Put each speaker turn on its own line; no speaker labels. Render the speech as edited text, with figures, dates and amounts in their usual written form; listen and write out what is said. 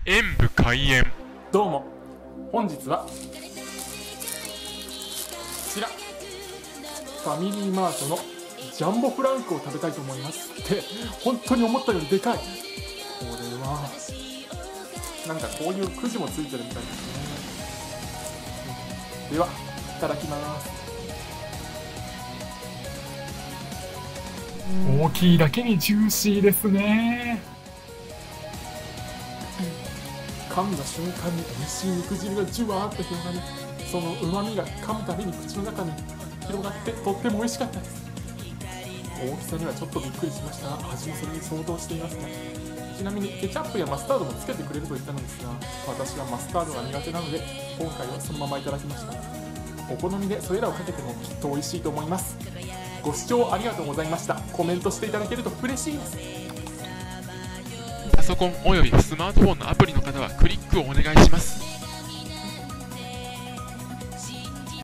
演武開演。
どうも、本日はこちらファミリーマートのジャンボフランクを食べたいと思いますって本当に思ったよりでかい。これはなんかこういうくじもついてるみたいですね。ではいただきます。大きいだけにジューシーですね。噛んだ瞬間に美味しい肉汁がジュワーっと広がり、その旨味が噛むたびに口の中に広がってとっても美味しかったです。大きさにはちょっとびっくりしましたが、味もそれに相当していますね。ちなみにケチャップやマスタードもつけてくれると言ったのですが、私はマスタードが苦手なので今回はそのままいただきました。お好みでそれらをかけてもきっと美味しいと思います。ご視聴ありがとうございました。コメントしていただけると嬉しいです。
パソコンおよびスマートフォンのアプリの方はクリックをお願いします。